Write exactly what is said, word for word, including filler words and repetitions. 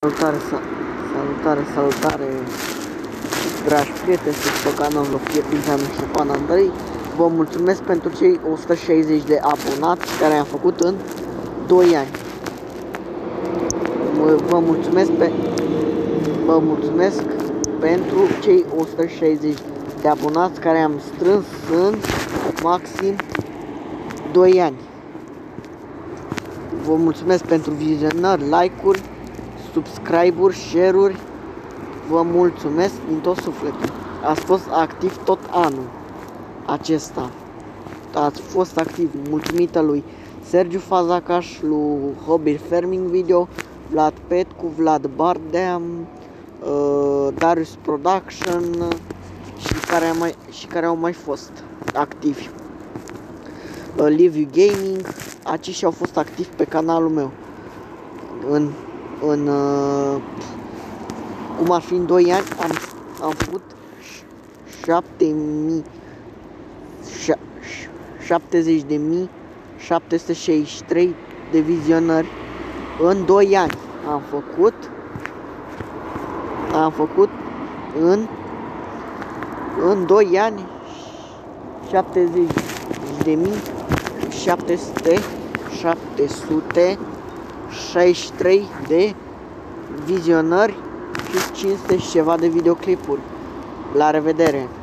Salutare, salutare, salutare, dragi prieteni, sunt pe canalul Fierbinteanu Șopan Andrei. Vă mulțumesc pentru cei o sută șaizeci de abonați care am făcut în doi ani. Vă mulțumesc, pe, vă mulțumesc pentru cei o sută șaizeci de abonați care am strâns în maxim doi ani. Vă mulțumesc pentru vizionări, like-uri, subscribe-uri, share-uri. Vă mulțumesc din tot sufletul. Ați fost activ tot anul acesta. Ați fost activ mulțumită lui Sergiu Fazacaș, lui Hobby Farming Video, Vlad Petcu, Vlad Bardea, uh, Darius Production și care, mai, și care au mai fost activi. Uh, Liviu Gaming, aceștia au fost activi pe canalul meu. În în uh, cum ar fi în doi ani am, am făcut șaptezeci de mii șapte sute șaizeci și trei de vizionări în doi ani. Am făcut am făcut în în doi ani șaptezeci de mii șapte sute șaizeci și trei de vizionări și cinci sute și ceva de videoclipuri. La revedere!